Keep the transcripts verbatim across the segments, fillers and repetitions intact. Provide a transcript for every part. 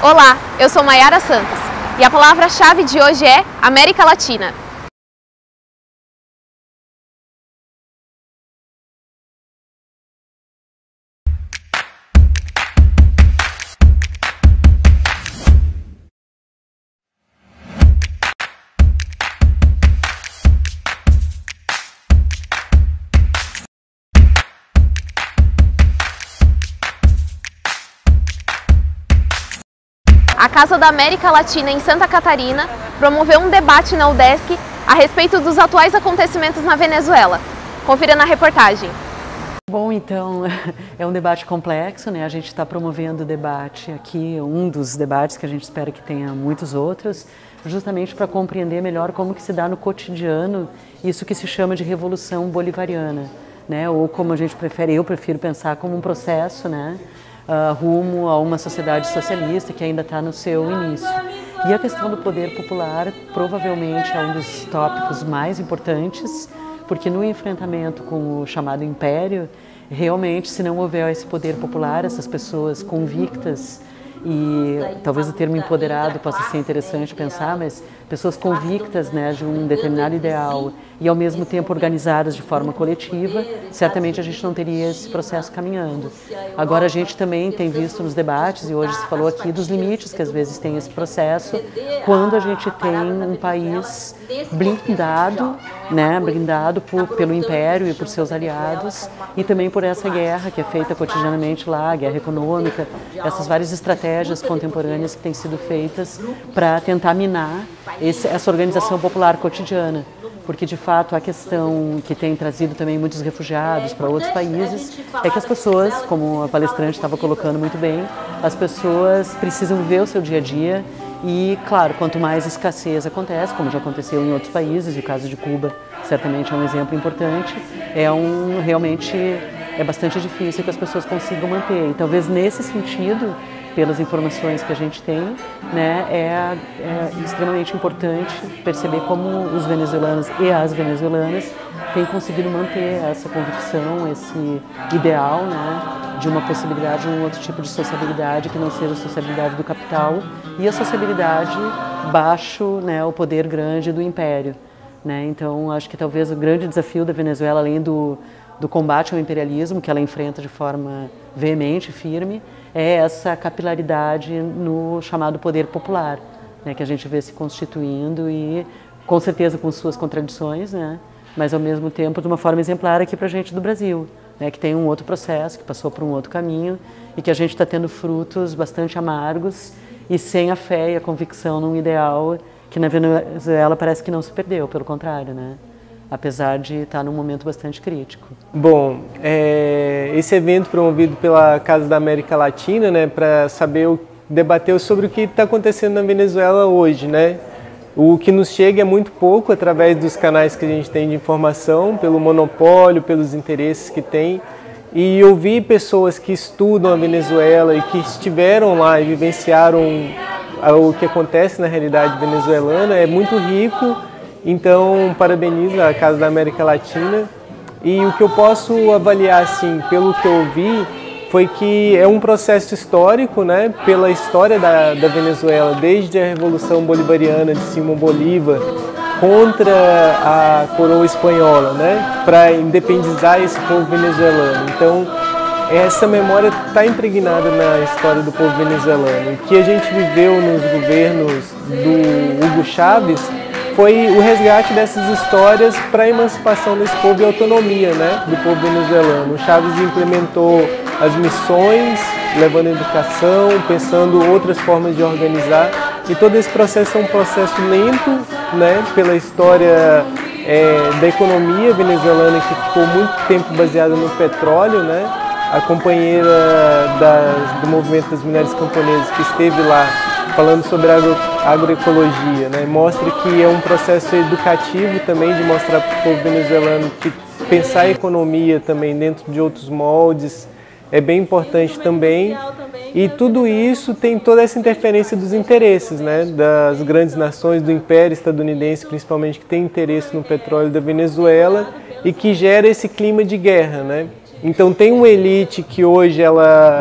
Olá, eu sou Mayara Santos e a palavra-chave de hoje é América Latina. A Casa da América Latina em Santa Catarina promoveu um debate na UDESC a respeito dos atuais acontecimentos na Venezuela. Confira na reportagem. Bom, então, é um debate complexo, né? A gente está promovendo o debate aqui, um dos debates que a gente espera que tenha muitos outros, justamente para compreender melhor como que se dá no cotidiano isso que se chama de Revolução Bolivariana, né? Ou como a gente prefere, eu prefiro pensar como um processo, né? Uh, rumo a uma sociedade socialista que ainda está no seu início. E a questão do poder popular provavelmente é um dos tópicos mais importantes, porque no enfrentamento com o chamado império, realmente, se não houver esse poder popular, essas pessoas convictas, e talvez o termo empoderado possa ser interessante pensar, mas pessoas convictas, né, de um determinado ideal e ao mesmo tempo organizadas de forma coletiva, certamente a gente não teria esse processo caminhando. Agora a gente também tem visto nos debates, e hoje se falou aqui dos limites que às vezes tem esse processo, quando a gente tem um país blindado, né, blindado por, pelo império e por seus aliados, e também por essa guerra que é feita cotidianamente lá, a guerra econômica, essas várias estratégias contemporâneas que têm sido feitas para tentar minar esse, essa organização popular cotidiana. Porque, de fato, a questão que tem trazido também muitos refugiados para outros países é que as pessoas, como a palestrante estava colocando muito bem, as pessoas precisam viver o seu dia a dia e, claro, quanto mais escassez acontece, como já aconteceu em outros países, e o caso de Cuba certamente é um exemplo importante, é um, realmente é bastante difícil que as pessoas consigam manter. E talvez nesse sentido, pelas informações que a gente tem, né, é, é extremamente importante perceber como os venezuelanos e as venezuelanas têm conseguido manter essa convicção, esse ideal, né, de uma possibilidade de um outro tipo de sociabilidade que não seja a sociabilidade do capital e a sociabilidade baixo, né, o poder grande do império, né? Então, acho que talvez o grande desafio da Venezuela, além do, do combate ao imperialismo, que ela enfrenta de forma veemente e firme, é essa capilaridade no chamado poder popular, né, que a gente vê se constituindo e, com certeza, com suas contradições, né, mas, ao mesmo tempo, de uma forma exemplar aqui para a gente do Brasil, né, que tem um outro processo, que passou por um outro caminho e que a gente está tendo frutos bastante amargos e sem a fé e a convicção num ideal que na Venezuela parece que não se perdeu, pelo contrário, né? Apesar de estar num momento bastante crítico. Bom, é, esse evento promovido pela Casa da América Latina, né, para saber, o, debater sobre o que está acontecendo na Venezuela hoje, né? O que nos chega é muito pouco através dos canais que a gente tem de informação, pelo monopólio, pelos interesses que tem. E ouvir pessoas que estudam a Venezuela e que estiveram lá e vivenciaram o que acontece na realidade venezuelana é muito rico. Então, parabenizo a Casa da América Latina. E o que eu posso avaliar, assim, pelo que eu vi, foi que é um processo histórico, né, pela história da, da Venezuela, desde a Revolução Bolivariana de Simão Bolívar contra a coroa espanhola, né, para independizar esse povo venezuelano. Então, essa memória está impregnada na história do povo venezuelano. O que a gente viveu nos governos do Hugo Chávez foi o resgate dessas histórias para a emancipação desse povo e autonomia, né, do povo venezuelano. O Chávez implementou as missões, levando educação, pensando outras formas de organizar. E todo esse processo é um processo lento, né, pela história é, da economia venezuelana, que ficou muito tempo baseada no petróleo, né. A companheira das, do movimento das mulheres camponesas que esteve lá falando sobre agro, agroecologia, né, mostra que é um processo educativo também de mostrar para o povo venezuelano que pensar a economia também dentro de outros moldes é bem importante também. E tudo isso tem toda essa interferência dos interesses, né, das grandes nações, do império estadunidense principalmente, que tem interesse no petróleo da Venezuela e que gera esse clima de guerra, né. Então tem uma elite que hoje ela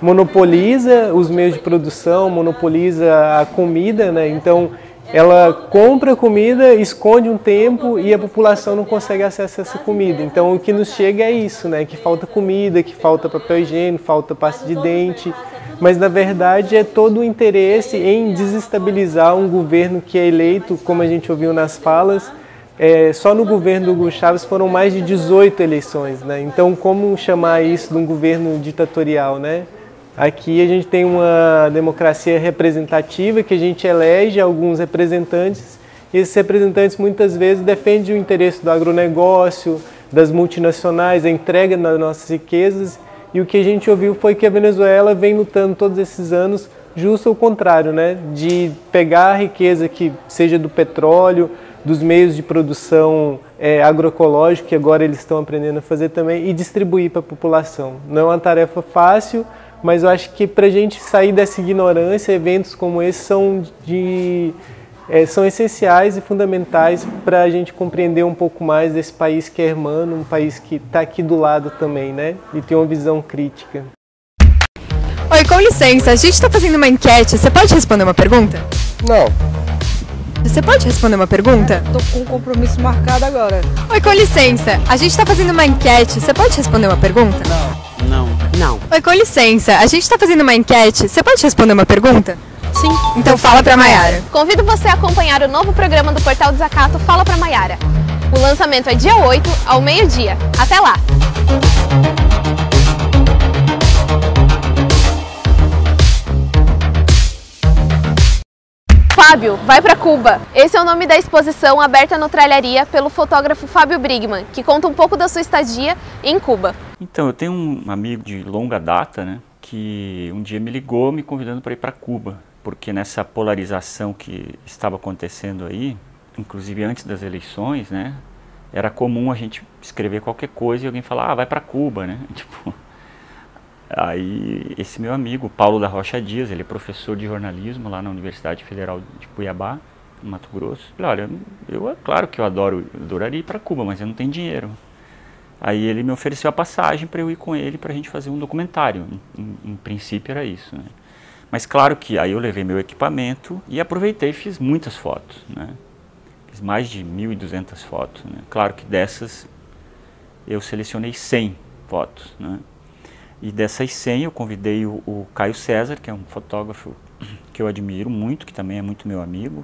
monopoliza os meios de produção, monopoliza a comida, né? Então ela compra comida, esconde um tempo e a população não consegue acesso a essa comida. Então o que nos chega é isso, né? Que falta comida, que falta papel higiênico, falta pasta de dente. Mas na verdade é todo o interesse em desestabilizar um governo que é eleito, como a gente ouviu nas falas. É, só no governo do Hugo Chávez foram mais de dezoito eleições, né? Então como chamar isso de um governo ditatorial, né? Aqui a gente tem uma democracia representativa que a gente elege alguns representantes e esses representantes muitas vezes defendem o interesse do agronegócio, das multinacionais, a entrega das nossas riquezas, e o que a gente ouviu foi que a Venezuela vem lutando todos esses anos justo ao contrário, né? De pegar a riqueza que seja do petróleo, dos meios de produção é, agroecológico, que agora eles estão aprendendo a fazer também, e distribuir para a população. Não é uma tarefa fácil, mas eu acho que para a gente sair dessa ignorância, eventos como esse são, de, é, são essenciais e fundamentais para a gente compreender um pouco mais desse país que é hermano, um país que está aqui do lado também, né? E tem uma visão crítica. Oi, com licença, a gente está fazendo uma enquete, você pode responder uma pergunta? Não. Você pode responder uma pergunta? Tô com um compromisso marcado agora. Oi, com licença, a gente está fazendo uma enquete, você pode responder uma pergunta? Não. Não. Não. Oi, com licença, a gente está fazendo uma enquete, você pode responder uma pergunta? Sim. Então fala pra Maiara. Convido você a acompanhar o novo programa do Portal Desacato Fala pra Maiara. O lançamento é dia oito, ao meio-dia. Até lá! Fábio, vai para Cuba! Esse é o nome da exposição aberta no Tralharia pelo fotógrafo Fábio Brigman, que conta um pouco da sua estadia em Cuba. Então, eu tenho um amigo de longa data, né, que um dia me ligou me convidando para ir para Cuba, porque nessa polarização que estava acontecendo aí, inclusive antes das eleições, né, era comum a gente escrever qualquer coisa e alguém falar, ah, vai para Cuba, né, tipo... Aí, esse meu amigo, Paulo da Rocha Dias, ele é professor de jornalismo lá na Universidade Federal de Cuiabá, no Mato Grosso. Ele, olha, eu, é claro que eu adoro, eu adoraria ir para Cuba, mas eu não tenho dinheiro. Aí ele me ofereceu a passagem para eu ir com ele para a gente fazer um documentário. Em, em princípio era isso, né? Mas claro que aí eu levei meu equipamento e aproveitei e fiz muitas fotos, né? Fiz mais de mil e duzentas fotos, né? Claro que dessas eu selecionei cem fotos, né? E dessas cem eu convidei o, o Caio César, que é um fotógrafo que eu admiro muito, que também é muito meu amigo.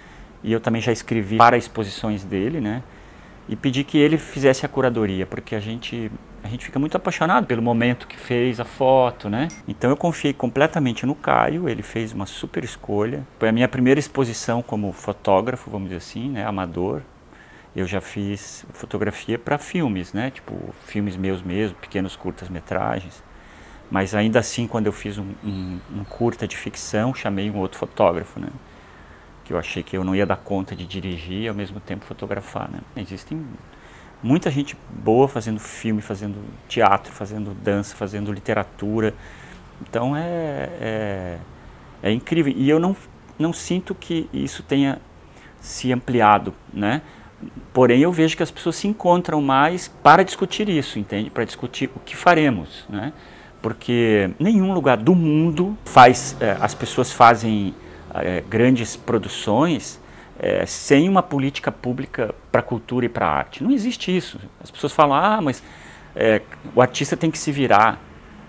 E eu também já escrevi para exposições dele, né? E pedi que ele fizesse a curadoria, porque a gente, a gente fica muito apaixonado pelo momento que fez a foto, né? Então eu confiei completamente no Caio, ele fez uma super escolha. Foi a minha primeira exposição como fotógrafo, vamos dizer assim, né? Amador. Eu já fiz fotografia para filmes, né? Tipo, filmes meus mesmo, pequenos curtas-metragens. Mas ainda assim, quando eu fiz um, um, um curta de ficção, chamei um outro fotógrafo, né? Que eu achei que eu não ia dar conta de dirigir e ao mesmo tempo fotografar, né? Existem muita gente boa fazendo filme, fazendo teatro, fazendo dança, fazendo literatura. Então é, é, é incrível. E eu não, não sinto que isso tenha se ampliado, né? Porém, eu vejo que as pessoas se encontram mais para discutir isso, entende? Para discutir o que faremos, né? Porque nenhum lugar do mundo faz, é, as pessoas fazem é, grandes produções é, sem uma política pública para a cultura e para a arte. Não existe isso. As pessoas falam, ah, mas é, o artista tem que se virar.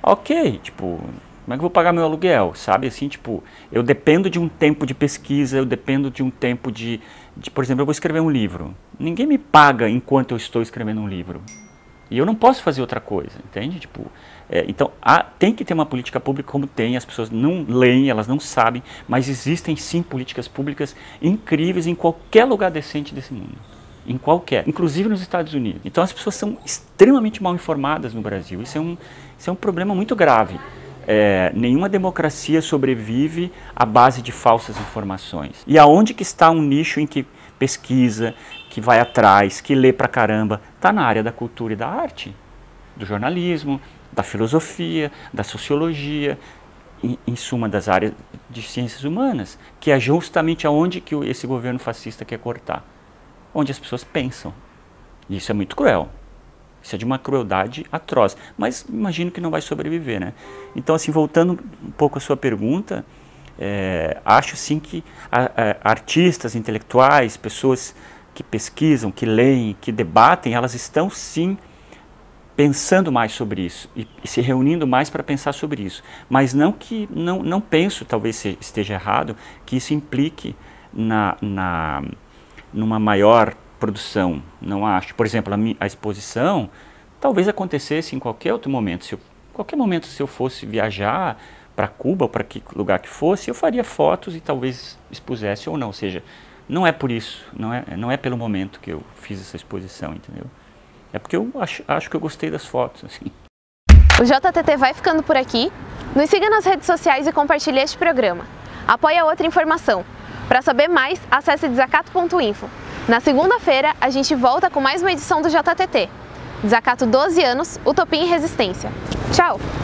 Ok, tipo, como é que eu vou pagar meu aluguel, sabe? Assim, tipo, eu dependo de um tempo de pesquisa, eu dependo de um tempo de, de... Por exemplo, eu vou escrever um livro. Ninguém me paga enquanto eu estou escrevendo um livro. E eu não posso fazer outra coisa, entende? Tipo, é, então, há, tem que ter uma política pública como tem, as pessoas não leem, elas não sabem, mas existem sim políticas públicas incríveis em qualquer lugar decente desse mundo. Em qualquer, inclusive nos Estados Unidos. Então as pessoas são extremamente mal informadas no Brasil. Isso é um, isso é um problema muito grave. É, nenhuma democracia sobrevive à base de falsas informações. E aonde que está um nicho em que pesquisa, que vai atrás, que lê pra caramba? Está na área da cultura e da arte, do jornalismo, da filosofia, da sociologia, em, em suma das áreas de ciências humanas, que é justamente aonde que esse governo fascista quer cortar. Onde as pessoas pensam. E isso é muito cruel. Isso é de uma crueldade atroz, mas imagino que não vai sobreviver, né? Então, assim, voltando um pouco à sua pergunta, é, acho sim que a, a, artistas, intelectuais, pessoas que pesquisam, que leem, que debatem, elas estão sim pensando mais sobre isso e, e se reunindo mais para pensar sobre isso. Mas não que, não, não penso, talvez esteja errado, que isso implique na, na, numa maior produção, não acho. Por exemplo, a, minha, a exposição talvez acontecesse em qualquer outro momento. Se eu, qualquer momento, se eu fosse viajar para Cuba ou para que lugar que fosse, eu faria fotos e talvez expusesse ou não. Ou seja, não é por isso, não é, não é pelo momento que eu fiz essa exposição, entendeu? É porque eu acho, acho que eu gostei das fotos, assim. O J T T vai ficando por aqui. Nos siga nas redes sociais e compartilhe este programa. Apoie a outra informação. Para saber mais, acesse desacato ponto info. Na segunda-feira, a gente volta com mais uma edição do J T T. Desacato doze anos, Utopia em Resistência. Tchau!